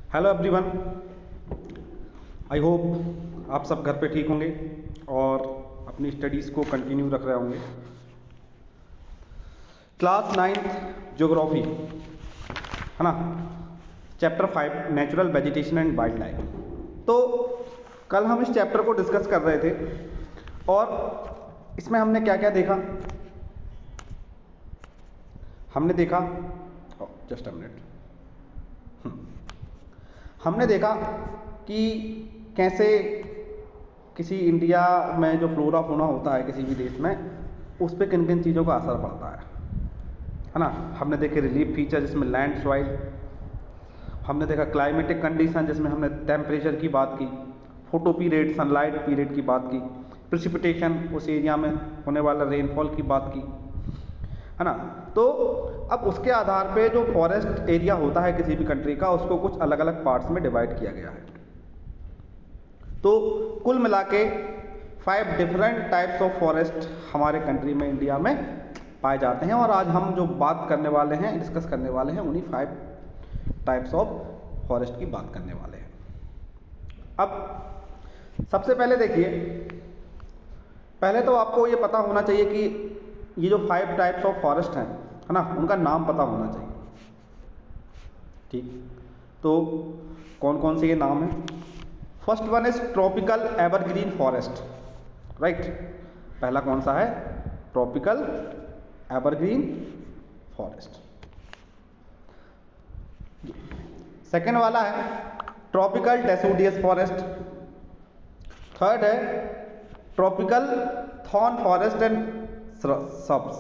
Hello everyone, I hope आप सब घर पे ठीक होंगे और अपनी स्टडीज़ को कंटिन्यू रख रहे होंगे। क्लास 9th ज्योग्राफी है ना, chapter 5 natural vegetation and wildlife. तो कल हम इस चैप्टर को डिस्कस कर रहे थे और इसमें हमने क्या क्या देखा। हमने देखा जस्ट अ मिनट हमने देखा कि कैसे किसी इंडिया में जो फ्लोरा फोना होता है किसी भी देश में, उस पर किन किन चीज़ों का असर पड़ता है ना। हमने देखे रिलीफ फीचर जिसमें लैंड सॉइल, हमने देखा क्लाइमेटिक कंडीशन जिसमें हमने टेम्परेचर की बात की, फोटो पीरियड सनलाइट पीरियड की बात की, प्रिसिपिटेशन उस एरिया में होने वाला रेनफॉल की बात की, है ना। तो अब उसके आधार पे जो फॉरेस्ट एरिया होता है किसी भी कंट्री का, उसको कुछ अलग अलग पार्ट्स में डिवाइड किया गया है। तो कुल मिला के 5 डिफरेंट टाइप्स ऑफ फॉरेस्ट हमारे कंट्री में इंडिया में पाए जाते हैं और आज हम जो बात करने वाले हैं, डिस्कस करने वाले हैं, उन्हीं 5 टाइप्स ऑफ फॉरेस्ट की बात करने वाले हैं। अब सबसे पहले देखिए, पहले तो आपको ये पता होना चाहिए कि ये जो 5 टाइप्स ऑफ फॉरेस्ट हैं, है ना, उनका नाम पता होना चाहिए। ठीक, तो कौन कौन से ये नाम हैं। First one is tropical evergreen forest, right. पहला कौन सा है? Tropical evergreen forest. सेकेंड वाला है ट्रॉपिकल डेसिडुअस फॉरेस्ट। थर्ड है tropical thorn forest and scrubs.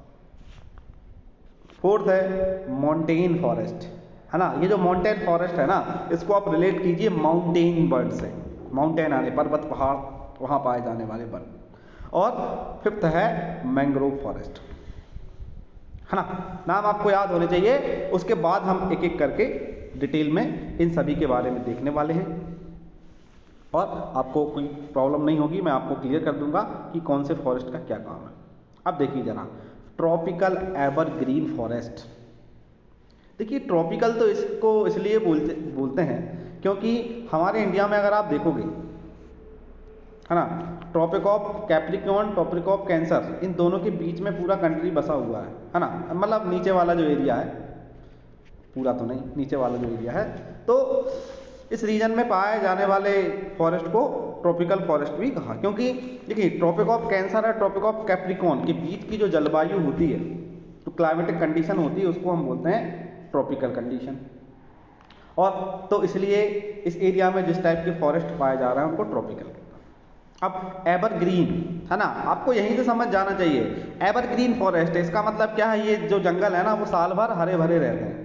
Fourth है माउंटेन फॉरेस्ट, है ना। ये जो माउंटेन फॉरेस्ट है ना, इसको आप रिलेट कीजिए माउंटेन बर्ड से, माउंटेन आने पर्वत पहाड़ वहाँ पाए जाने वाले बर्ड। और फिफ्थ है मैंग्रोव फॉरेस्ट, है ना। नाम आपको याद होने चाहिए, उसके बाद हम एक एक करके डिटेल में इन सभी के बारे में देखने वाले हैं और आपको कोई प्रॉब्लम नहीं होगी, मैं आपको क्लियर कर दूंगा कि कौन से फॉरेस्ट का क्या काम है। अब देखिए जरा, ट्रॉपिकल एवरग्रीन फॉरेस्ट। देखिए ट्रॉपिकल तो इसको इसलिए बोलते हैं क्योंकि हमारे इंडिया में अगर आप देखोगे, है ना, tropic of Capricorn, tropic of Cancer, इन दोनों के बीच में पूरा कंट्री बसा हुआ है ना। मतलब नीचे वाला जो एरिया है, पूरा तो नहीं, नीचे वाला जो एरिया है, तो इस रीजन में पाए जाने वाले फॉरेस्ट को ट्रॉपिकल फॉरेस्ट भी कहा। क्योंकि देखिए ट्रॉपिक ऑफ कैंसर और ट्रॉपिक ऑफ कैप्रिकॉर्न के बीच की जो जलवायु होती है, तो क्लाइमेटिक कंडीशन होती है, उसको हम बोलते हैं ट्रॉपिकल कंडीशन। और तो इसलिए इस एरिया में जिस टाइप के फॉरेस्ट पाए जा रहे हैं उनको ट्रॉपिकल। अब एवरग्रीन, है ना, आपको यहीं से समझ जाना चाहिए। एवरग्रीन फॉरेस्ट है, इसका मतलब क्या है? ये जो जंगल है ना, वो साल भर हरे भरे रहते हैं।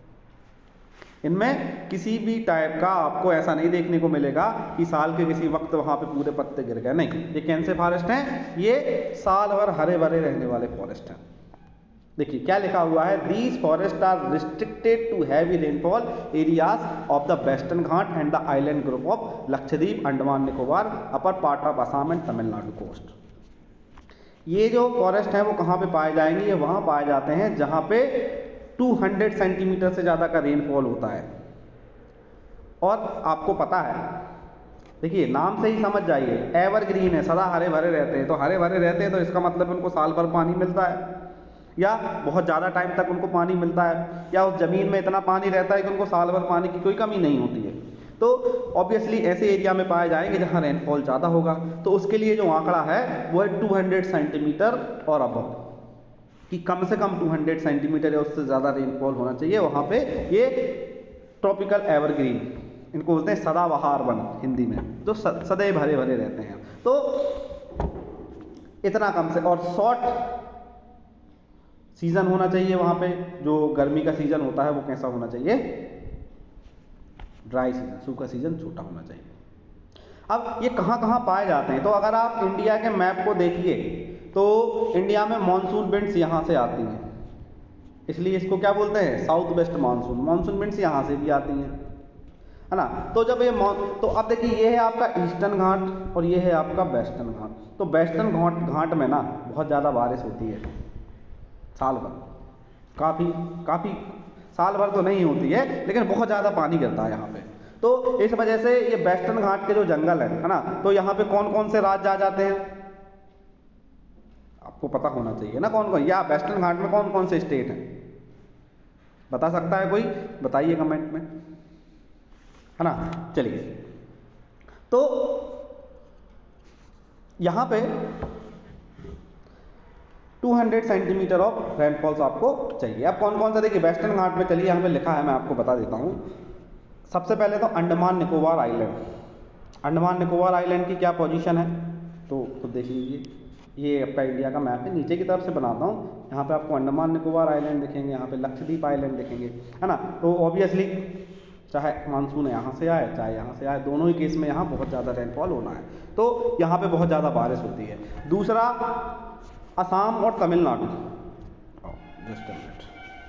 इनमें किसी भी टाइप का आपको ऐसा नहीं देखने को मिलेगा कि साल के किसी वक्त वहां पे पूरे पत्ते गिर गए, नहीं। ये कैसे फॉरेस्ट हैं? ये साल भर हरे भरे रहने वाले फॉरेस्ट हैं। देखिए क्या लिखा हुआ है, these forest are restricted to heavy rainfall areas of the Western Ghat and the island group of Lakshadweep, Andaman Nicobar, upper part of Assam and Tamil Nadu coast. ये जो फॉरेस्ट है वो कहाँ पे पाए जाएंगे? ये वहाँ पाए जाते हैं जहाँ पे 200 सेंटीमीटर से ज़्यादा का रेनफॉल होता है। और आपको पता है, देखिए नाम से ही समझ जाइए, एवरग्रीन है, सदा हरे भरे रहते हैं। तो हरे भरे रहते हैं तो इसका मतलब उनको साल भर पानी मिलता है, या बहुत ज़्यादा टाइम तक उनको पानी मिलता है, या उस ज़मीन में इतना पानी रहता है कि उनको साल भर पानी की कोई कमी नहीं होती है। तो ऑब्वियसली ऐसे एरिया में पाए जाएंगे जहाँ रेनफॉल ज़्यादा होगा। तो उसके लिए जो आंकड़ा है वो है 200 सेंटीमीटर और अबव, कि कम से कम 200 सेंटीमीटर या उससे ज़्यादा रेनफॉल होना चाहिए वहाँ पे। ये ट्रॉपिकल एवरग्रीन, इनको बोलते हैं सदाबहार वन हिंदी में, जो सदैव हरे भरे रहते हैं। तो इतना कम से, और शॉर्ट सीजन होना चाहिए वहाँ पे। जो गर्मी का सीजन होता है वो कैसा होना चाहिए? ड्राई सीजन, सूखा सीजन छोटा होना चाहिए। अब ये कहाँ कहाँ पाए जाते हैं? तो अगर आप इंडिया के मैप को देखिए तो इंडिया में मॉनसून विंड्स यहाँ से आती हैं, इसलिए इसको क्या बोलते हैं? South west monsoon. Monsoon winds यहाँ से भी आती हैं, है ना। तो जब ये तो अब देखिए, ये है आपका ईस्टर्न घाट और ये है आपका वेस्टर्न घाट। तो वेस्टर्न घाट में ना बहुत ज़्यादा बारिश होती है साल भर, काफ़ी साल भर तो नहीं होती है, लेकिन बहुत ज़्यादा पानी गिरता है यहाँ पे। तो इस वजह से ये वेस्टर्न घाट के जो जंगल है ना, तो यहाँ पे कौन कौन से राज्य आ जाते हैं, आपको पता होना चाहिए ना कौन कौन, या वेस्टर्न घाट में कौन कौन से स्टेट हैं, बता सकता है कोई, बताइए कमेंट में, है ना। चलिए, तो यहाँ पे 200 सेंटीमीटर ऑफ रेनफॉल्स आपको चाहिए। अब कौन कौन सा, देखिए वेस्टर्न घाट में, चलिए यहाँ पे लिखा है, मैं आपको बता देता हूँ। सबसे पहले तो अंडमान निकोबार आइलैंड। अंडमान निकोबार आइलैंड की क्या पोजीशन है, तो खुद देख लीजिए, ये आपका इंडिया का मैप है, नीचे की तरफ से बनाता हूँ। यहाँ पे आपको अंडमान निकोबार आइलैंड दिखेंगे, यहाँ पे लक्षद्वीप आइलैंड दिखेंगे, है ना। तो ऑब्वियसली चाहे मानसून यहाँ से आए चाहे यहाँ से आए, दोनों ही केस में यहाँ बहुत ज़्यादा रेनफॉल होना है, तो यहाँ पे बहुत ज़्यादा बारिश होती है। दूसरा असम और तमिलनाडु, जस्ट अ मिनट,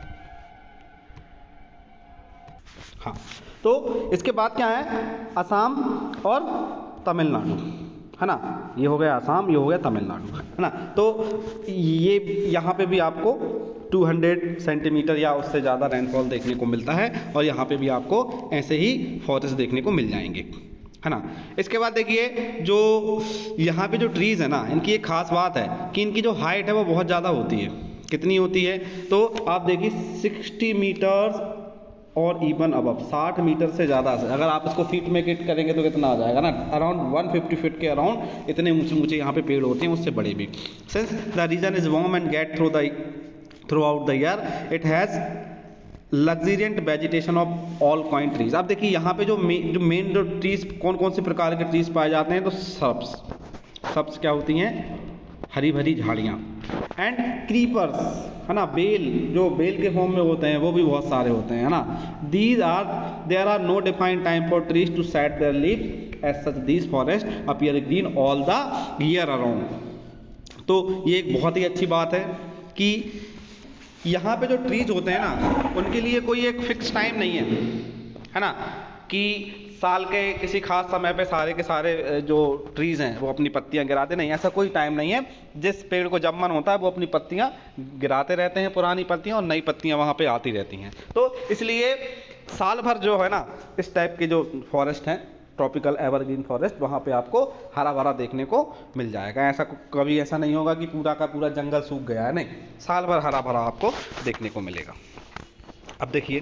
हाँ, तो इसके बाद क्या है, असम और तमिलनाडु, है ना। ये हो गया असम, ये हो गया तमिलनाडु, है ना। तो ये यहाँ पे भी आपको 200 सेंटीमीटर या उससे ज़्यादा रेनफॉल देखने को मिलता है, और यहाँ पे भी आपको ऐसे ही फॉरेस्ट देखने को मिल जाएंगे, है ना। इसके बाद देखिए, जो यहाँ पे जो ट्रीज़ है ना, इनकी एक खास बात है कि इनकी जो हाइट है वो बहुत ज़्यादा होती है। कितनी होती है, तो आप देखिए 60 मीटर्स और इवन अबव 60 मीटर से ज़्यादा से, अगर आप इसको फीट में किट करेंगे तो कितना आ जाएगा ना, अराउंड 150 फीट के अराउंड इतने ऊंचे ऊंचे यहाँ पे पेड़ होते हैं, उससे बड़े भी। Since the region is warm and get throughout the year, it has luxuriant vegetation of all kind trees. अब देखिए यहाँ पे जो मेन जो ट्रीज, कौन कौन से प्रकार के ट्रीज पाए जाते हैं, तो सब्स क्या होती हैं, हरी भरी झाड़ियाँ, एंड क्रीपर्स, है ना, बेल, जो बेल के फॉर्म में होते हैं वो भी बहुत सारे होते हैं, है ना। There are no defined time for trees to shed their leaves, as such these forest appear green all the year around. तो ये एक बहुत ही अच्छी बात है कि यहाँ पे जो ट्रीज होते हैं ना, उनके लिए कोई एक फिक्स टाइम नहीं है ना, कि साल के किसी खास समय पे सारे के सारे जो ट्रीज़ हैं वो अपनी पत्तियां गिराते नहीं, ऐसा कोई टाइम नहीं है। जिस पेड़ को जब मन होता है वो अपनी पत्तियां गिराते रहते हैं, पुरानी पत्तियां, और नई पत्तियां वहाँ पे आती रहती हैं। तो इसलिए साल भर जो है ना, इस टाइप के जो फॉरेस्ट हैं, ट्रॉपिकल एवरग्रीन फॉरेस्ट, वहाँ पे आपको हरा भरा देखने को मिल जाएगा। ऐसा कभी ऐसा नहीं होगा कि पूरा का पूरा जंगल सूख गया है, नहीं, साल भर हरा भरा आपको देखने को मिलेगा। अब देखिए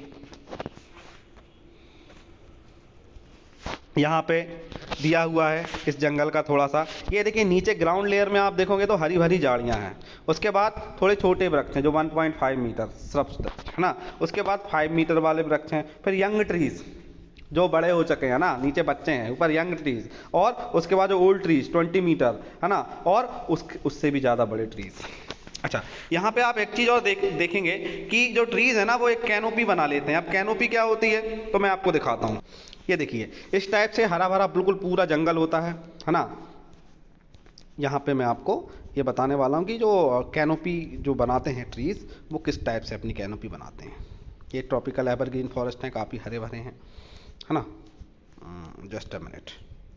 यहाँ पे दिया हुआ है इस जंगल का थोड़ा सा, ये देखिए नीचे ग्राउंड लेयर में आप देखोगे तो हरी भरी झाड़ियाँ हैं, उसके बाद थोड़े छोटे वृक्ष हैं जो 1.5 मीटर श्रब्स, है ना, उसके बाद 5 मीटर वाले वृक्ष हैं, फिर यंग ट्रीज जो बड़े हो चुके हैं ना, नीचे बच्चे हैं, ऊपर यंग ट्रीज, और उसके बाद जो ओल्ड ट्रीज 20 मीटर, है ना, और उससे भी ज़्यादा बड़े ट्रीज। अच्छा, यहाँ पे आप एक चीज़ और देखेंगे कि जो ट्रीज है ना वो एक कैनोपी बना लेते हैं। अब कैनोपी क्या होती है तो मैं आपको दिखाता हूँ। ये देखिए इस टाइप से हरा भरा बिल्कुल पूरा जंगल होता है ना। यहाँ पे मैं आपको ये बताने वाला हूँ कि जो कैनोपी जो बनाते हैं ट्रीज, वो किस टाइप से अपनी कैनोपी बनाते हैं। ये ट्रॉपिकल एवरग्रीन फॉरेस्ट हैं, काफ़ी हरे भरे हैं, है ना। Just a minute,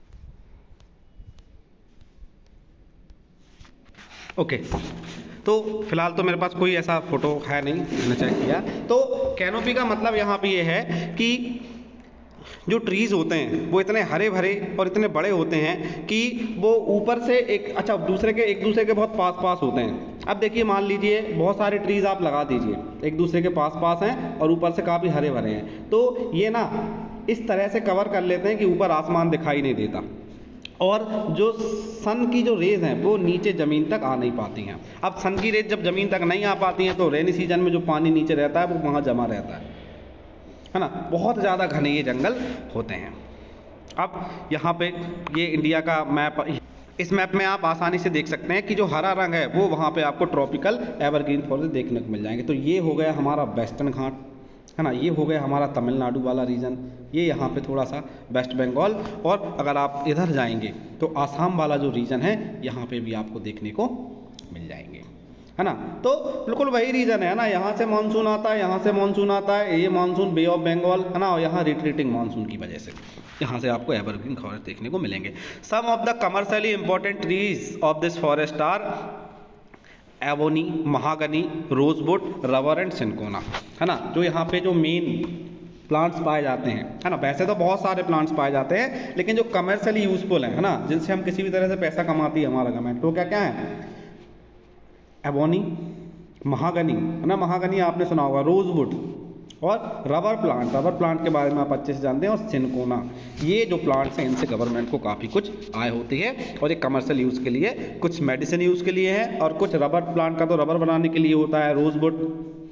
okay. तो फिलहाल तो मेरे पास कोई ऐसा फोटो है नहीं, मैंने चेक किया। तो कैनोपी का मतलब यहाँ पे ये है कि जो ट्रीज़ होते हैं वो इतने हरे भरे और इतने बड़े होते हैं कि वो ऊपर से एक दूसरे के बहुत पास पास होते हैं। अब देखिए मान लीजिए बहुत सारे ट्रीज़ आप लगा दीजिए, एक दूसरे के पास पास हैं और ऊपर से काफ़ी हरे भरे हैं, तो ये ना इस तरह से कवर कर लेते हैं कि ऊपर आसमान दिखाई नहीं देता, और जो सन की जो रेज़ हैं वो नीचे ज़मीन तक आ नहीं पाती हैं। अब सन की रेज़ जब ज़मीन तक नहीं आ पाती हैं तो रेनी सीजन में जो पानी नीचे रहता है वो वहाँ जमा रहता है ना। बहुत ज़्यादा घने ये जंगल होते हैं। अब यहाँ पे ये इंडिया का मैप, इस मैप में आप आसानी से देख सकते हैं कि जो हरा रंग है वो वहाँ पे आपको ट्रॉपिकल एवरग्रीन फॉरेस्ट देखने को मिल जाएंगे। तो ये हो गया हमारा वेस्टर्न घाट, है ना, ये हो गया हमारा तमिलनाडु वाला रीजन, ये यहाँ पे थोड़ा सा वेस्ट बंगाल, और अगर आप इधर जाएंगे तो आसाम वाला जो रीजन है यहाँ पे भी आपको देखने को मिल जाएंगे, है ना। तो बिल्कुल वही रीजन है ना, यहाँ से मानसून आता है, यहाँ से मानसून आता है, ये मानसून बे ऑफ बंगाल, है ना, और यहाँ रिट्रीटिंग मानसून की वजह से यहाँ से आपको एवरग्रीन फॉरेस्ट देखने को मिलेंगे। Some of the commercially important trees of this forest are ebony, mahogany, rosewood, rubber and cinchona, है ना, जो यहाँ पे जो मेन प्लांट्स पाए जाते हैं, है ना। वैसे तो बहुत सारे प्लांट्स पाए जाते हैं, लेकिन जो कमर्शियली यूजफुल है ना, जिनसे हम किसी भी तरह से पैसा कमाती है हमारा गवर्नमेंट, तो क्या क्या है, एबोनी, महागनी, है ना, महागनी आपने सुना होगा, रोजवुड, और रबर प्लांट के बारे में आप अच्छे से जानते हैं, और सिनकोना। ये जो प्लांट्स हैं इनसे गवर्नमेंट को काफ़ी कुछ आय होती है, और ये कमर्शियल यूज़ के लिए, कुछ मेडिसिन यूज़ के लिए है, और कुछ रबर प्लांट का तो रबर बनाने के लिए होता है, रोजवुड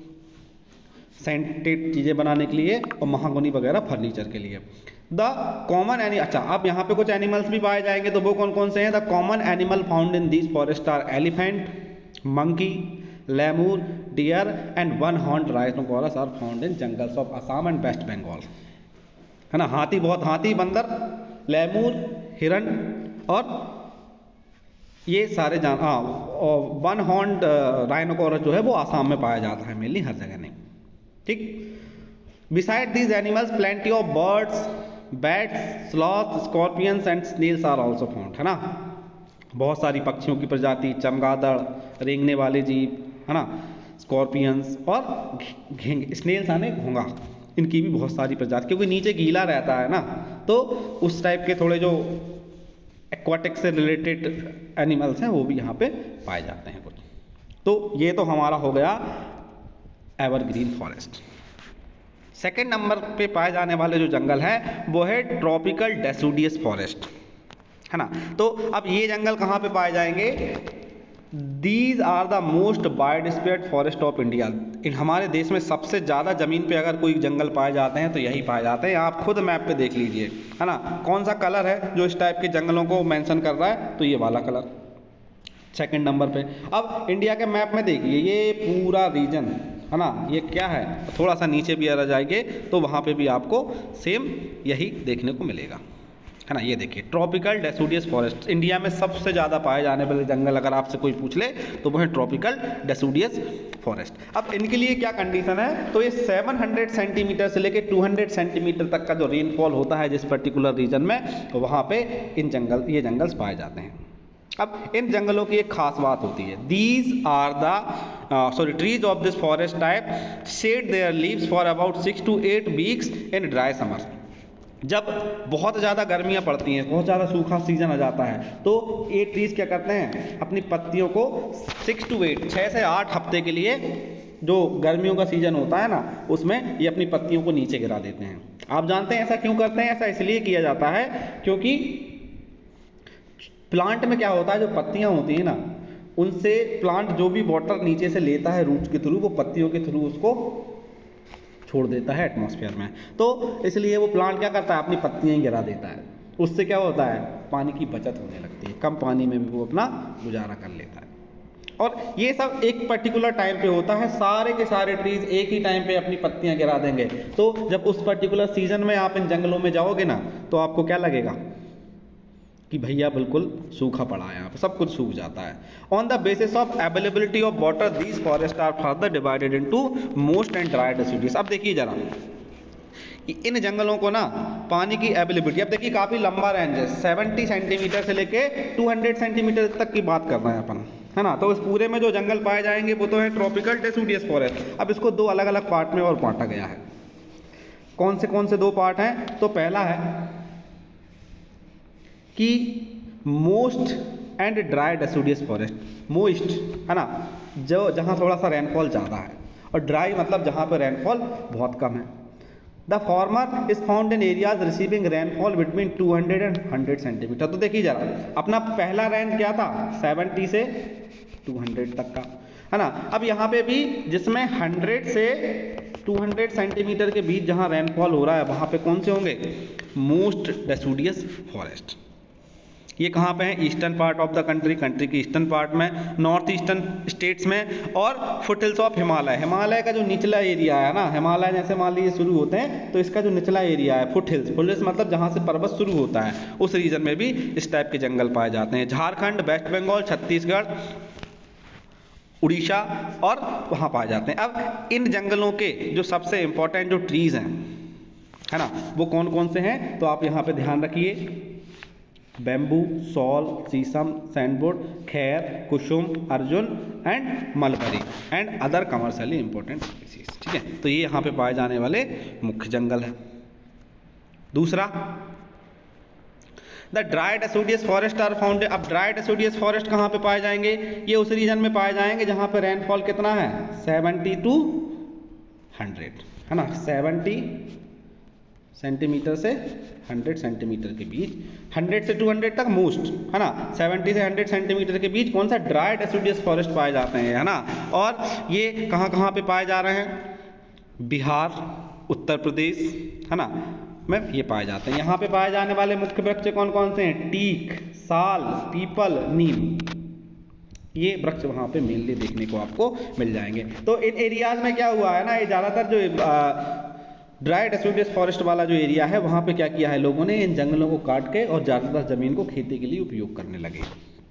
सेंटेड चीज़ें बनाने के लिए, और महागनी वगैरह फर्नीचर के लिए। द कॉमन अच्छा, अब यहाँ पे कुछ एनिमल्स भी पाए जाएंगे, तो वो कौन कौन से हैं? The common animal found in this forest are elephant, monkey, lemur, deer and one horned rhinoceros are found in jungles of Assam and West Bengal, है ना। हाथी, बंदर, लेमूर, हिरन, और ये सारे वन हॉर्न्ड राइनोसोरस जो है वो आसाम में पाया जाता है, मेनली, हर जगह नहीं, ठीक। Beside these animals plenty of birds, bats, sloth, scorpions and snails are also found, है ना। बहुत सारी पक्षियों की प्रजाति, चमगादड़, रेंगने वाले जीव, है ना, स्कॉर्पियंस, और स्नेल्स आने घोंगा, इनकी भी बहुत सारी प्रजाति, क्योंकि नीचे गीला रहता है ना, तो उस टाइप के थोड़े जो एक्वाटिक से रिलेटेड एनिमल्स हैं वो भी यहाँ पे पाए जाते हैं कुछ। तो ये तो हमारा हो गया एवरग्रीन फॉरेस्ट। सेकेंड नंबर पे पाए जाने वाले जो जंगल है वो है ट्रॉपिकल डेसिडुअस फॉरेस्ट, है ना। तो अब ये जंगल कहाँ पे पाए जाएंगे? These are the most biodiverse forest of India. हमारे देश में सबसे ज़्यादा ज़मीन पे अगर कोई जंगल पाए जाते हैं तो यही पाए जाते हैं। आप खुद मैप पे देख लीजिए, है ना, कौन सा कलर है जो इस टाइप के जंगलों को मेंशन कर रहा है, तो ये वाला कलर सेकंड नंबर पे। अब इंडिया के मैप में देखिए ये पूरा रीजन, है ना, ये क्या है, थोड़ा सा नीचे भी आ जाएंगे तो वहाँ पे भी आपको सेम यही देखने को मिलेगा, है ना। ये देखिए ट्रॉपिकल डेसिडुअस फॉरेस्ट, इंडिया में सबसे ज़्यादा पाए जाने वाले जंगल अगर आपसे कोई पूछ ले तो वो है ट्रॉपिकल डेसिडुअस फॉरेस्ट। अब इनके लिए क्या कंडीशन है, तो ये 700 सेंटीमीटर से लेकर 200 सेंटीमीटर तक का जो रेनफॉल होता है जिस पर्टिकुलर रीजन में, तो वहाँ पे ये जंगल्स पाए जाते हैं। अब इन जंगलों की एक खास बात होती है, these are the trees of this forest type shed their leaves for about 6 to 8 weeks in dry summer. जब बहुत ज़्यादा गर्मियाँ पड़ती हैं, बहुत ज़्यादा सूखा सीजन आ जाता है, तो ये ट्रीज क्या करते हैं, अपनी पत्तियों को 6 to 8 6 से 8 हफ्ते के लिए, जो गर्मियों का सीजन होता है ना, उसमें ये अपनी पत्तियों को नीचे गिरा देते हैं। आप जानते हैं ऐसा क्यों करते हैं? ऐसा इसलिए किया जाता है क्योंकि प्लांट में क्या होता है, जो पत्तियां होती हैं ना, उनसे प्लांट जो भी वाटर नीचे से लेता है रूट्स के थ्रू, वो पत्तियों के थ्रू उसको छोड़ देता है एटमॉस्फेयर में। तो इसलिए वो प्लांट क्या करता है, अपनी पत्तियां ही गिरा देता है। उससे क्या होता है, पानी की बचत होने लगती है, कम पानी में भी वो अपना गुजारा कर लेता है। और ये सब एक पर्टिकुलर टाइम पे होता है, सारे के सारे ट्रीज एक ही टाइम पे अपनी पत्तियां गिरा देंगे। तो जब उस पर्टिकुलर सीजन में आप इन जंगलों में जाओगे ना, तो आपको क्या लगेगा कि भैया बिल्कुल सूखा पड़ा है, यहाँ पे सब कुछ सूख जाता है। On the basis of availability of water these forest are further divided into moist and dry deciduous. अब देखिए जरा इन जंगलों को ना पानी की अवेलेबिलिटी, अब देखिए काफ़ी लंबा रेंज है, 70 सेंटीमीटर से लेके 200 सेंटीमीटर तक की बात कर रहे हैं अपन, है ना। तो इस पूरे में जो जंगल पाए जाएंगे वो तो है ट्रॉपिकल डेसिडुअस फॉरेस्ट। अब इसको दो अलग अलग पार्ट में और बांटा गया है। कौन से दो पार्ट हैं? तो पहला है कि moist and dry deciduous forest. Moist, है ना, जो जहाँ थोड़ा सा रेनफॉल ज़्यादा है, और ड्राई मतलब जहाँ पे रेनफॉल बहुत कम है। The former is found in areas receiving rainfall between 200 and 100 centimetre. तो देखिए जरा, अपना पहला रेंज क्या था, 70 से 200 तक का, है ना। अब यहाँ पे भी जिसमें 100 से 200 सेंटीमीटर के बीच जहाँ रेनफॉल हो रहा है, वहाँ पे कौन से होंगे, मोस्ट डेसिडुअस फॉरेस्ट। ये कहाँ पे है, eastern part of the country की ईस्टर्न पार्ट में, नॉर्थ ईस्टर्न स्टेट्स में, और फुटहिल्स ऑफ हिमालय का जो निचला एरिया है ना, हिमालय जैसे मान लीजिए शुरू होते हैं, तो इसका जो निचला एरिया है फुटहिल्स मतलब जहाँ से पर्वत शुरू होता है, उस रीजन में भी इस टाइप के जंगल पाए जाते हैं। झारखंड, वेस्ट बंगाल, छत्तीसगढ़, उड़ीसा, और वहाँ पाए जाते हैं। अब इन जंगलों के जो सबसे इंपॉर्टेंट जो ट्रीज हैं, है ना, वो कौन कौन से हैं, तो आप यहाँ पे ध्यान रखिए। Bamboo, sol, shisham, sandalwood, khair, kusum, arjun and mulberry and other commercially important species. ठीक है, तो ये यहाँ पे पाए जाने वाले मुख्य जंगल है। दूसरा, the dry deciduous forest are found. अब ड्राई डेसिडुअस फॉरेस्ट कहाँ पे पाए जाएंगे? ये उस रीजन में पाए जाएंगे जहाँ पे रेनफॉल कितना है 70 to 100, है ना, 70 सेंटीमीटर से 100 सेंटीमीटर के बीच, 100 से 200 तक मोस्ट, है ना, 70 से 100 सेंटीमीटर के बीच कौन सा ड्राई डेसिडुअस फॉरेस्ट पाए जाते हैं, है ना। और ये कहाँ कहाँ पे पाए जा रहे हैं? बिहार, उत्तर प्रदेश, है ना, में ये पाए जाते हैं। यहाँ पे पाए जाने वाले मुख्य वृक्ष कौन कौन से हैं? टीक, साल, पीपल, नीम, ये वृक्ष वहाँ पे मेनली देखने को आपको मिल जाएंगे। तो इन एरियाज में क्या हुआ है ना, ये ज़्यादातर जो ड्राई डेसिडुअस फॉरेस्ट वाला जो एरिया है वहाँ पे क्या किया है लोगों ने, इन जंगलों को काट के और ज़्यादातर ज़मीन को खेती के लिए उपयोग करने लगे।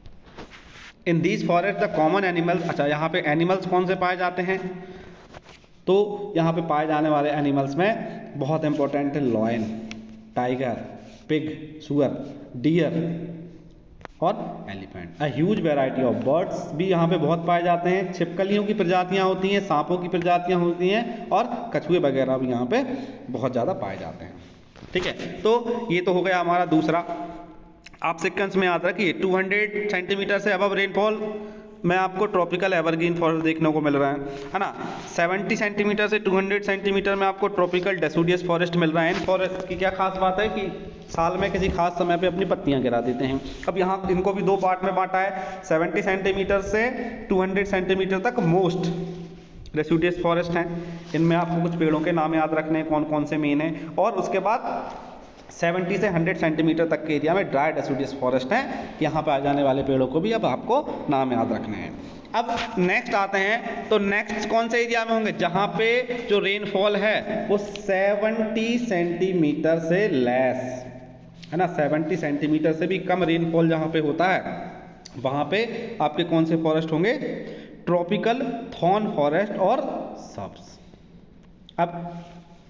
In these forest the common animals, अच्छा यहाँ पे एनिमल्स कौन से पाए जाते हैं? तो यहाँ पे पाए जाने वाले एनिमल्स में बहुत इंपॉर्टेंट है लॉयन, टाइगर, पिग, सुअर, डियर और elephant. A huge variety of birds भी यहाँ पे बहुत पाए जाते हैं। छिपकलियों की प्रजातियाँ होती हैं, सांपों की प्रजातियाँ होती हैं और कछुए वगैरह भी यहाँ पे बहुत ज़्यादा पाए जाते हैं। ठीक है, तो ये तो हो गया हमारा दूसरा। आप सिक्वेंस में याद रखिए 200 सेंटीमीटर से अबव रेनफॉल में आपको ट्रॉपिकल एवरग्रीन फॉरेस्ट देखने को मिल रहा है ना। 70 सेंटीमीटर से 200 सेंटीमीटर में आपको ट्रॉपिकल डेसिडुअस फॉरेस्ट मिल रहा है। इन फॉरेस्ट की क्या खास बात है कि साल में किसी खास समय पे अपनी पत्तियां गिरा देते हैं। अब यहाँ इनको भी दो पार्ट में बांटा है, 70 सेंटीमीटर से 200 सेंटीमीटर तक मोस्ट डेसिडुअस फॉरेस्ट हैं। इनमें आपको कुछ पेड़ों के नाम याद रखने हैं, कौन कौन से मेन हैं, और उसके बाद 70 से 100 सेंटीमीटर तक के एरिया में ड्राई डेसिडुअस फॉरेस्ट हैं। यहाँ पे आ जाने वाले पेड़ों को भी अब आपको नाम याद रखने हैं। अब नेक्स्ट आते हैं, तो नेक्स्ट कौन से एरिया में होंगे? जहाँ पे जो रेनफॉल है वो 70 सेंटीमीटर से लेस, है ना, 70 सेंटीमीटर से भी कम रेनफॉल जहाँ पे होता है वहाँ पे आपके कौन से फॉरेस्ट होंगे? ट्रॉपिकल थॉर्न फॉरेस्ट और सब्स। अब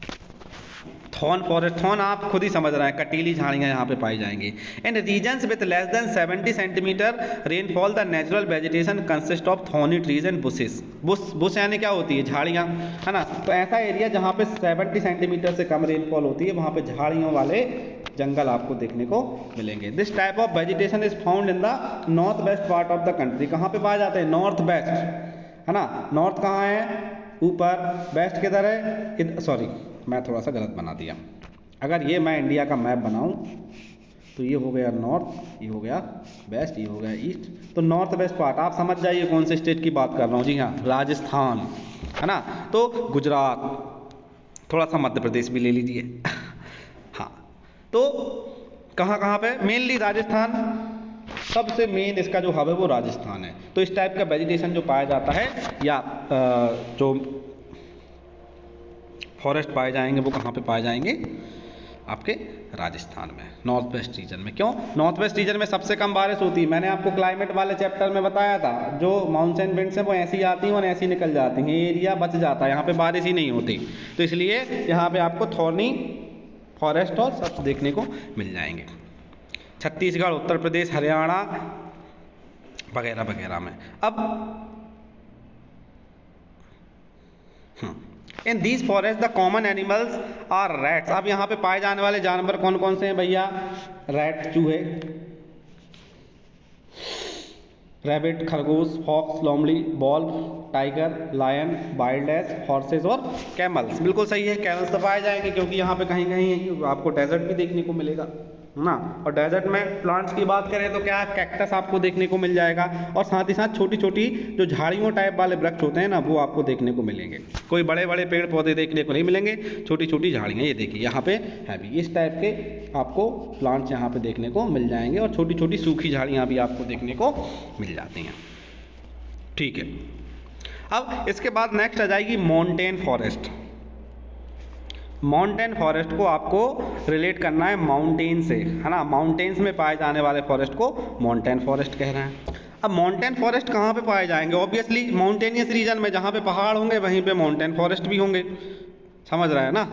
थॉर्न फॉरेस्ट, थॉर्न आप खुद ही समझ रहे हैं, कटीली झाड़ियाँ यहाँ पे पाई जाएंगी। In regions with less than 70 centimetre rainfall the natural vegetation consist of thorny trees and bushes. Bush यानी क्या होती है? झाड़ियाँ, है ना। तो ऐसा एरिया जहाँ पे 70 सेंटीमीटर से कम रेनफॉल होती है वहाँ पे झाड़ियों वाले जंगल आपको देखने को मिलेंगे। This type of vegetation is found in the north west part of the country. कहाँ पे पाए जाते हैं? नॉर्थ वेस्ट, है ना। नॉर्थ कहाँ है? ऊपर। वेस्ट किधर है? सॉरी, मैं थोड़ा सा गलत बना दिया। अगर ये मैं इंडिया का मैप बनाऊं तो ये हो गया नॉर्थ, ये हो गया वेस्ट, ये हो गया ईस्ट। तो नॉर्थ वेस्ट पार्ट आप समझ जाइए कौन से स्टेट की बात कर रहा हूँ। जी हाँ, राजस्थान, है ना। तो गुजरात, थोड़ा सा मध्य प्रदेश भी ले लीजिए। हाँ, तो कहाँ कहाँ पे? मेनली राजस्थान, सबसे मेन इसका जो हब है वो राजस्थान है। तो इस टाइप का वेजिटेशन जो पाया जाता है या जो फॉरेस्ट पाए जाएंगे वो कहाँ पे पाए जाएंगे? आपके राजस्थान में, नॉर्थ वेस्ट रीजन में। क्यों? नॉर्थ वेस्ट रीजन में सबसे कम बारिश होती है। मैंने आपको क्लाइमेट वाले चैप्टर में बताया था, जो मानसून विंड्स हैं वो ऐसी आती हैं और ऐसी निकल जाती हैं, ये एरिया बच जाता है, यहाँ पे बारिश ही नहीं होती। तो इसलिए यहाँ पे आपको थॉर्नी फॉरेस्ट और सब देखने को मिल जाएंगे। छत्तीसगढ़, उत्तर प्रदेश, हरियाणा वगैरह वगैरह में। अब in these forest the common animals are rats. अब यहाँ पे पाए जाने वाले जानवर कौन कौन से हैं भैया? रैट, चूहे, रैबिट, खरगोश, फॉक्स, लोमड़ी, wolf, tiger, lion, wild ass, horses और कैमल्स। बिल्कुल सही है, कैमल्स तो पाए जाएंगे क्योंकि यहाँ पे कहीं कहीं आपको डेजर्ट भी देखने को मिलेगा ना। और डेजर्ट में प्लांट्स की बात करें तो क्या? कैक्टस आपको देखने को मिल जाएगा और साथ ही साथ छोटी छोटी जो झाड़ियों टाइप वाले वृक्ष होते हैं ना वो आपको देखने को मिलेंगे। कोई बड़े बड़े पेड़ पौधे देखने को नहीं मिलेंगे, छोटी छोटी झाड़ियाँ। ये देखिए यहाँ पे है भी इस टाइप के आपको प्लांट्स यहाँ पे देखने को मिल जाएंगे और छोटी छोटी सूखी झाड़ियाँ भी आपको देखने को मिल जाती हैं। ठीक है, अब इसके बाद नेक्स्ट आ जाएगी माउंटेन फॉरेस्ट। माउंटेन फॉरेस्ट को आपको रिलेट करना है माउंटेन से, है ना। माउंटेन्स में पाए जाने वाले फॉरेस्ट को माउंटेन फॉरेस्ट कह रहे हैं। अब माउंटेन फॉरेस्ट कहाँ पे पाए जाएंगे? ऑब्वियसली माउंटेनियस रीजन में, जहाँ पे पहाड़ होंगे वहीं पे माउंटेन फॉरेस्ट भी होंगे, समझ रहे हैं ना।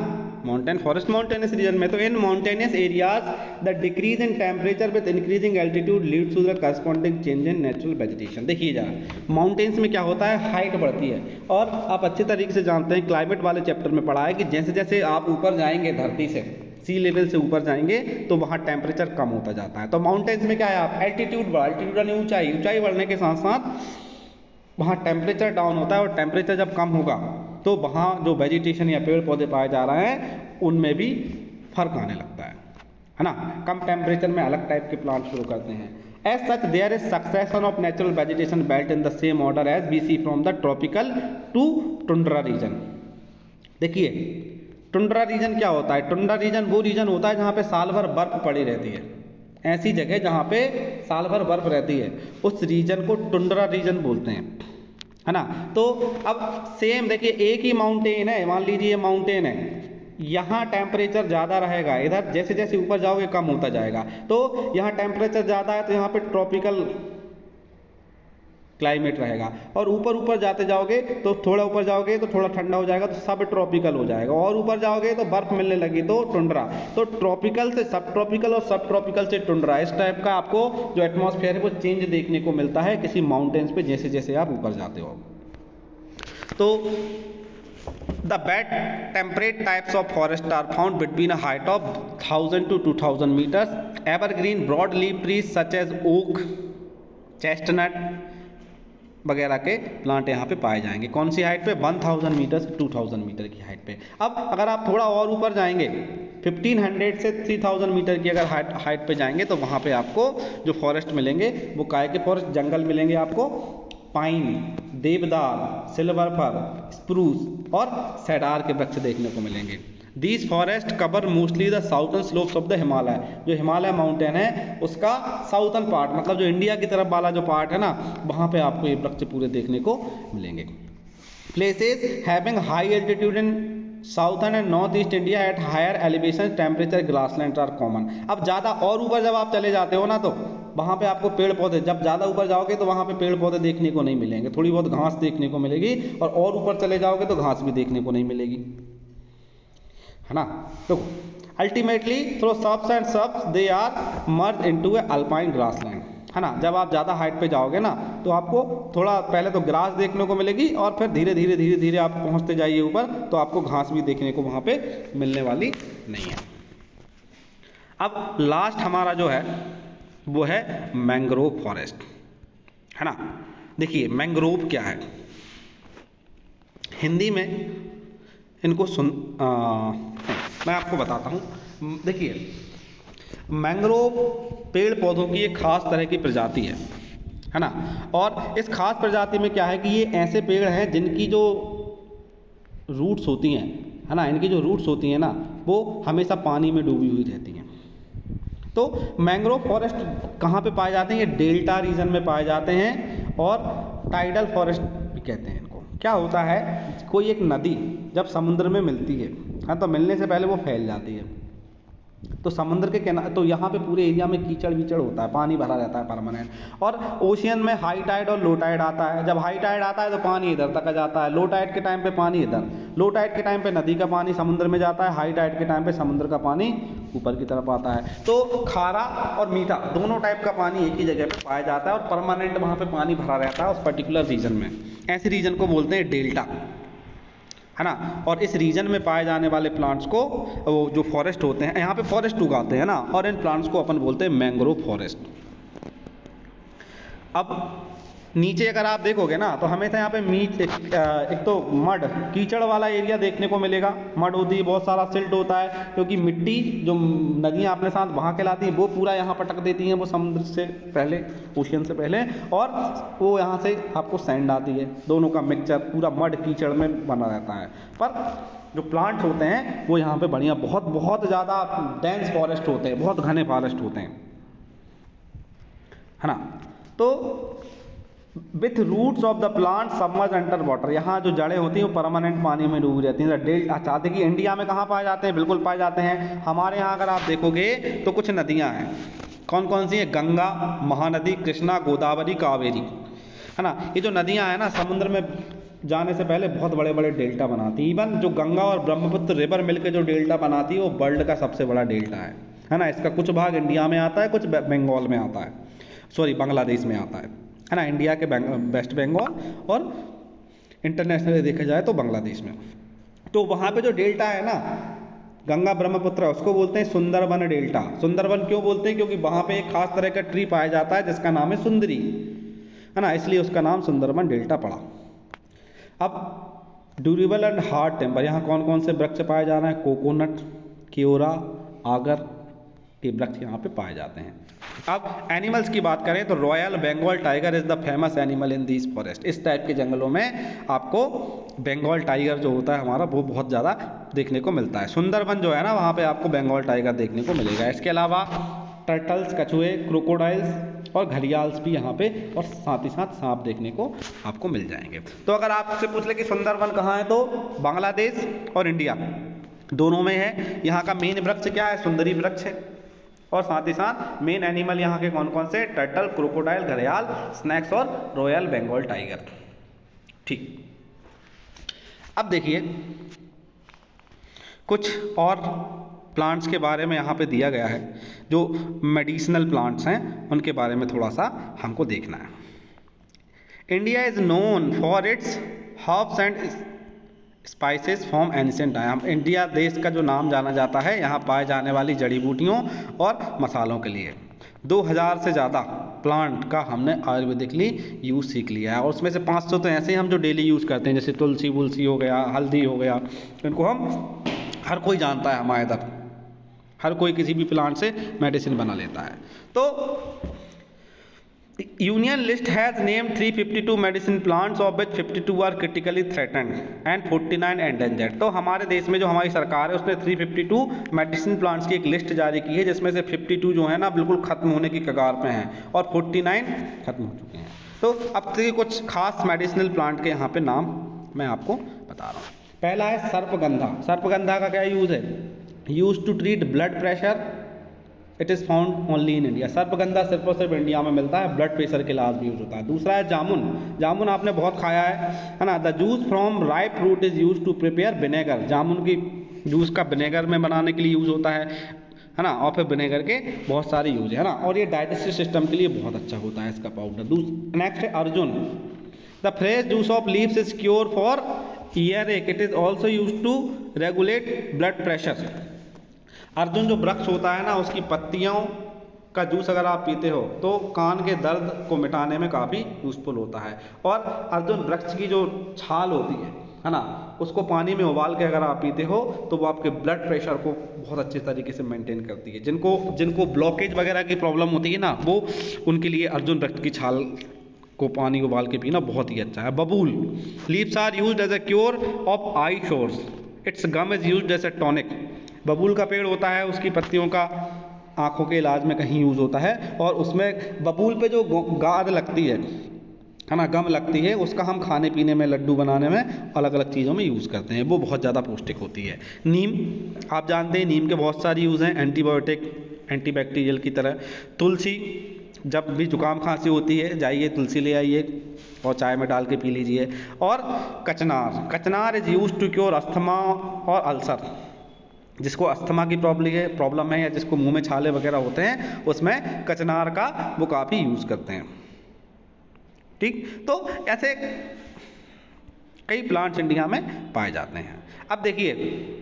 माउंटेन फॉरेस्ट माउंटेनियस रीजन में। तो in mountainous areas the decrease in temperature with increasing altitude leads to the corresponding change in natural vegetation. देखिए जरा माउंटेन्स में क्या होता है, हाइट बढ़ती है, और आप अच्छे तरीके से जानते हैं, क्लाइमेट वाले चैप्टर में पढ़ा है कि जैसे जैसे आप ऊपर जाएंगे धरती से, सी लेवल से ऊपर जाएंगे तो वहाँ टेम्परेचर कम होता जाता है। तो माउंटेन्स में क्या है, आप एल्टीट्यूड यानी ऊंचाई बढ़ने के साथ साथ वहाँ टेम्परेचर डाउन होता है, और टेम्परेचर जब कम होगा तो वहाँ जो वेजिटेशन या पेड़ पौधे पाए जा रहे हैं उनमें भी फर्क आने लगता है ना। कम टेम्परेचर में अलग टाइप के प्लांट शुरू करते हैं। As such there is succession of natural vegetation belt in the same order as we see from the tropical to tundra region. देखिए टुंड्रा रीजन क्या होता है, टुंड्रा रीजन वो रीजन होता है जहाँ पे साल भर बर्फ पड़ी रहती है। ऐसी जगह जहाँ पे साल भर बर्फ रहती है उस रीजन को टुंड्रा रीजन बोलते हैं, है ना। तो अब सेम देखिए एक ही माउंटेन है, मान लीजिए माउंटेन है, यहाँ टेम्परेचर ज़्यादा रहेगा, इधर जैसे जैसे ऊपर जाओगे कम होता जाएगा। तो यहाँ टेम्परेचर ज़्यादा है तो यहाँ पे ट्रॉपिकल क्लाइमेट रहेगा, और ऊपर ऊपर जाते जाओगे तो थोड़ा ऊपर जाओगे तो थोड़ा ठंडा हो जाएगा तो सब ट्रॉपिकल हो जाएगा, और ऊपर जाओगे तो बर्फ मिलने लगी तो टुंड्रा। तो ट्रॉपिकल से सब ट्रॉपिकल और सब ट्रॉपिकल से टुंड्रा, इस टाइप का आपको जो एटमॉस्फेयर है वो चेंज देखने को मिलता है किसी माउंटेन्स पे जैसे जैसे आप ऊपर जाते हो। तो The wet temperate types of forest are found between a height of 1000 to 2000 meters. Evergreen broadleaf trees such as oak, chestnut वगैरह के प्लांट यहाँ पे पाए जाएंगे। कौन सी हाइट पे, 1000 मीटर से 2000 मीटर की हाइट पे। अब अगर आप थोड़ा और ऊपर जाएंगे 1500 से 3000 मीटर की अगर हाइट पे जाएंगे तो वहाँ पे आपको जो फॉरेस्ट मिलेंगे वो काय के फॉरेस्ट, जंगल मिलेंगे आपको, pine, deodar, silver fir, spruce और सेडार के वृक्ष देखने को मिलेंगे। These forest cover mostly the southern slopes of the Himalaya. जो हिमालय माउंटेन है उसका साउथर्न पार्ट, मतलब जो इंडिया की तरफ वाला जो पार्ट है ना, वहाँ पे आपको ये वृक्ष पूरे देखने को मिलेंगे। Places having high altitude in southern and north east India at higher elevation temperature grassland are common. अब ज़्यादा और ऊपर जब आप चले जाते हो ना तो वहाँ पे आपको पेड़ पौधे, जब ज़्यादा ऊपर जाओगे तो वहाँ पे पेड़ पौधे देखने को नहीं मिलेंगे, थोड़ी बहुत घास देखने को मिलेगी, और ऊपर चले जाओगे तो घास भी देखने को नहीं मिलेगी, है ना। तो ultimately through scrubs and scrubs they are merge into a alpine grassland, है ना। जब आप ज़्यादा हाइट पे जाओगे ना तो आपको थोड़ा पहले तो ग्रास देखने को मिलेगी, और फिर धीरे धीरे आप पहुँचते जाइए ऊपर तो आपको घास भी देखने को वहाँ पे मिलने वाली नहीं है। अब लास्ट हमारा जो है वो है मैंग्रोव फॉरेस्ट, है ना। देखिए मैंग्रोव क्या है, हिंदी में इनको मैं आपको बताता हूँ। देखिए मैंग्रोव पेड़ पौधों की एक खास तरह की प्रजाति है ना। और इस खास प्रजाति में क्या है कि ये ऐसे पेड़ हैं जिनकी जो रूट्स होती हैं, है ना, इनकी जो रूट्स होती हैं ना वो हमेशा पानी में डूबी हुई रहती हैं। तो मैंग्रोव फॉरेस्ट कहाँ पे पाए जाते हैं, ये डेल्टा रीजन में पाए जाते हैं, और टाइडल फॉरेस्ट भी कहते हैं इनको। क्या होता है, कोई एक नदी जब समुद्र में मिलती है, हाँ, तो मिलने से पहले वो फैल जाती है, तो समुद्र के किनारे, तो यहाँ पे पूरे एरिया में कीचड़ वीचड़ होता है, पानी भरा रहता है परमानेंट। और ओशियन में हाई टाइड और लो टाइड आता है। जब हाई टाइड आता है तो पानी इधर तक आ जाता है, लो टाइड के टाइम पे पानी इधर, लो टाइड के टाइम पे नदी का पानी समुद्र में जाता है, हाई टाइड के टाइम पे समुद्र का पानी ऊपर की तरफ आता है। तो खारा और मीठा दोनों टाइप का पानी एक ही जगह पे पाया जाता है, और परमानेंट वहाँ पे पानी भरा रहता है उस पर्टिकुलर रीजन में। ऐसे रीजन को बोलते हैं डेल्टा, है ना। और इस रीजन में पाए जाने वाले प्लांट्स को, वो जो फॉरेस्ट होते हैं, यहाँ पे फॉरेस्ट उगाते हैं ना, और इन प्लांट्स को अपन बोलते हैं मैंग्रोव फॉरेस्ट। अब नीचे अगर आप देखोगे ना तो हमेशा यहाँ पे एक तो मड, कीचड़ वाला एरिया देखने को मिलेगा। मड होती है, बहुत सारा सिल्ट होता है, क्योंकि मिट्टी जो नदियाँ अपने साथ वहाँ के लाती हैं वो पूरा यहाँ पटक देती हैं, वो समुद्र से पहले, ओशियन से पहले, और वो यहाँ से आपको सैंड आती है, दोनों का मिक्सचर पूरा मड कीचड़ में बना रहता है। पर जो प्लांट होते हैं वो यहाँ पे बढ़िया बहुत बहुत ज़्यादा डेंस फॉरेस्ट होते हैं, बहुत घने फॉरेस्ट होते हैं, है ना। तो with roots of the plant submerge under water, यहाँ जो जड़ें होती हैं वो परमानेंट पानी में डूबी रहती हैं। अच्छा देखिए इंडिया में कहाँ पाए जाते हैं, बिल्कुल पाए जाते हैं। हमारे यहाँ अगर आप देखोगे तो कुछ नदियाँ हैं, कौन कौन सी हैं, गंगा, महानदी, कृष्णा, गोदावरी, कावेरी, है ना। ये जो नदियाँ हैं ना समुद्र में जाने से पहले बहुत बड़े बड़े डेल्टा बनाती है। इवन जो गंगा और ब्रह्मपुत्र रिवर मिलकर जो डेल्टा बनाती है वो वर्ल्ड का सबसे बड़ा डेल्टा है ना। इसका कुछ भाग इंडिया में आता है, कुछ बंगाल में आता है, सॉरी बांग्लादेश में आता है ना। इंडिया के वेस्ट बंगाल और इंटरनेशनली देखा जाए तो बांग्लादेश में। तो वहाँ पे जो डेल्टा है ना गंगा ब्रह्मपुत्र, उसको बोलते हैं सुंदरबन डेल्टा। सुंदरबन क्यों बोलते हैं? क्योंकि वहाँ पे एक खास तरह का ट्री पाया जाता है जिसका नाम है सुंदरी, है ना, इसलिए उसका नाम सुंदरबन डेल्टा पड़ा। अब ड्यूरेबल एंड हार्ड टिम्बर, यहाँ कौन कौन से वृक्ष पाए जा रहे हैं? कोकोनट, केओरा, आगर, ये वृक्ष यहाँ पे पाए जाते हैं। अब एनिमल्स की बात करें तो royal Bengal tiger is the famous animal in this forest. इस टाइप के जंगलों में आपको बंगाल टाइगर जो होता है हमारा वो बहुत ज़्यादा देखने को मिलता है। सुंदरबन जो है ना वहाँ पे आपको बंगाल टाइगर देखने को मिलेगा। इसके अलावा टर्टल्स, कछुए, क्रोकोडाइल्स और घड़ियाल्स भी यहाँ पे और साथ ही साथ सांप देखने को आपको मिल जाएंगे। तो अगर आपसे पूछ ले कि सुंदरबन कहाँ है तो बांग्लादेश और इंडिया दोनों में है। यहाँ का मेन वृक्ष क्या है? सुंदरी वृक्ष है। और साथ ही साथ मेन एनिमल यहाँ के कौन कौन से? टर्टल, क्रोकोडाइल, घड़ियाल, स्नैक्स और रॉयल बंगाल टाइगर। ठीक, अब देखिए कुछ और प्लांट्स के बारे में यहाँ पे दिया गया है, जो मेडिसिनल प्लांट्स हैं उनके बारे में थोड़ा सा हमको देखना है। India is known for its herbs and spices from ancient time. India देश का जो नाम जाना जाता है यहाँ पाए जाने वाली जड़ी बूटियों और मसालों के लिए। 2000 से ज़्यादा प्लांट का हमने आयुर्वेदिकली यूज़ सीख लिया है और उसमें से 500 तो ऐसे ही हम जो डेली यूज़ करते हैं, जैसे तुलसी वुलसी हो गया, हल्दी हो गया, इनको हम हर कोई जानता है। हमारे इधर हर कोई किसी भी प्लांट से मेडिसिन बना लेता है। तो union list has name 352 medicine plants of which 52 are critically threatened and 49 endangered. तो हमारे देश में जो हमारी सरकार है उसने 352 मेडिसिन प्लांट्स की एक लिस्ट जारी की है जिसमें से 52 जो है ना बिल्कुल ख़त्म होने की कगार पे हैं और 49 खत्म हो चुके हैं। तो अब से कुछ खास मेडिसिनल प्लांट के यहाँ पे नाम मैं आपको बता रहा हूँ। पहला है सर्पगंधा। सर्पगंधा का क्या यूज़ है? Use to treat blood pressure, it is found only in India. सर्पगंधा सिर्फ और सिर्फ इंडिया में मिलता है, ब्लड प्रेशर के इलाज में यूज़ होता है। दूसरा है जामुन। जामुन आपने बहुत खाया है ना। The juice from ripe fruit is use to prepare vinegar. जामुन की जूस का विनेगर में बनाने के लिए यूज़ होता है ना। और फिर विनेगर के बहुत सारे यूज है ना। और ये डाइजेस्टिव सिस्टम के लिए बहुत अच्छा होता है इसका पाउडर। नेक्स्ट है arjun. The fresh juice of leaves is cure for earache, it is also use to regulate blood pressure. Arjun जो वृक्ष होता है ना उसकी पत्तियों का जूस अगर आप पीते हो तो कान के दर्द को मिटाने में काफ़ी यूज़फुल होता है। और अर्जुन वृक्ष की जो छाल होती है ना, उसको पानी में उबाल के अगर आप पीते हो तो वो आपके ब्लड प्रेशर को बहुत अच्छे तरीके से मेंटेन करती है। जिनको ब्लॉकेज वगैरह की प्रॉब्लम होती है ना वो उनके लिए अर्जुन वृक्ष की छाल को पानी उबाल के पीना बहुत ही अच्छा है। Babool. Leaves are used as a cure of eye sores, its gum is used as a tonic. बबूल का पेड़ होता है, उसकी पत्तियों का आँखों के इलाज में कहीं यूज़ होता है। और उसमें बबूल पे जो गाद लगती है ना, गम लगती है, उसका हम खाने पीने में, लड्डू बनाने में, अलग अलग चीज़ों में यूज़ करते हैं। वो बहुत ज़्यादा पौष्टिक होती है। नीम, आप जानते हैं नीम के बहुत सारे यूज़ हैं, एंटीबायोटिक, एंटीबैक्टीरियल की तरह। तुलसी, जब भी जुकाम खांसी होती है जाइए तुलसी ले आइए और चाय में डाल के पी लीजिए। और कचनार। Kachnar is use to cure asthma और अल्सर। जिसको अस्थमा की प्रॉब्लम है या जिसको मुंह में छाले वगैरह होते हैं उसमें कचनार का वो काफ़ी यूज़ करते हैं। ठीक, तो ऐसे कई प्लांट्स इंडिया में पाए जाते हैं। अब देखिए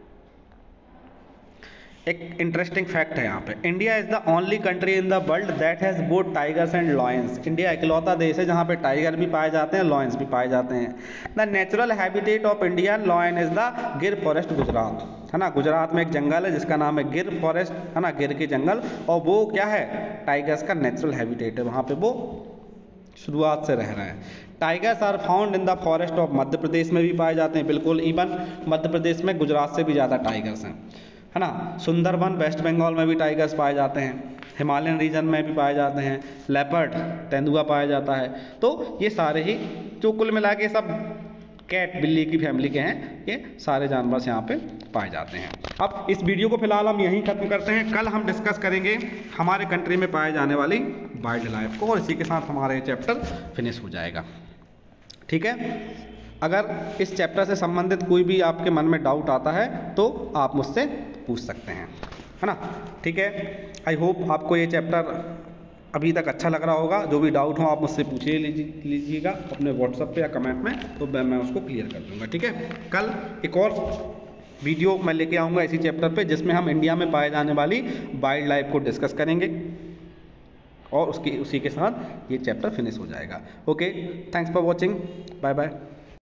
एक इंटरेस्टिंग फैक्ट है यहाँ पे। India is the only country in the world that has both tigers and lions. India इकलौता देश है जहाँ पे टाइगर भी पाए जाते हैं, लॉयंस भी पाए जाते हैं। The natural habitat of Indian lion is the Gir forest Gujarat, है ना। गुजरात में एक जंगल है जिसका नाम है गिर फॉरेस्ट, है ना, गिर के जंगल। और वो क्या है? टाइगर्स का नेचुरल हैबिटेट है, वहाँ पे वो शुरुआत से रह रहे हैं। Tigers are found in the forest of Madhya Pradesh में भी पाए जाते हैं, बिल्कुल। इवन मध्य प्रदेश में गुजरात से भी ज़्यादा टाइगर्स हैं, है ना। सुंदरबन वेस्ट बंगाल में भी टाइगर्स पाए जाते हैं, हिमालयन रीजन में भी पाए जाते हैं। लेपर्ड, तेंदुआ पाया जाता है। तो ये सारे ही जो कुल मिला के सब कैट, बिल्ली की फैमिली के हैं, ये सारे जानवर यहाँ पे पाए जाते हैं। अब इस वीडियो को फिलहाल हम यहीं ख़त्म करते हैं। कल हम डिस्कस करेंगे हमारे कंट्री में पाए जाने वाली वाइल्ड लाइफ को और इसी के साथ हमारा ये चैप्टर फिनिश हो जाएगा। ठीक है। अगर इस चैप्टर से संबंधित कोई भी आपके मन में डाउट आता है तो आप मुझसे पूछ सकते हैं, है ना। ठीक है, आई होप आपको ये चैप्टर अभी तक अच्छा लग रहा होगा। जो भी डाउट हो आप मुझसे पूछिए लीजिएगा अपने व्हाट्सएप पे या कमेंट में, तो मैं उसको क्लियर कर दूंगा। ठीक है, कल एक और वीडियो मैं लेके आऊँगा इसी चैप्टर पे, जिसमें हम इंडिया में पाए जाने वाली वाइल्ड लाइफ को डिस्कस करेंगे और उसी के साथ ये चैप्टर फिनिश हो जाएगा। Okay, thanks for watching, bye bye.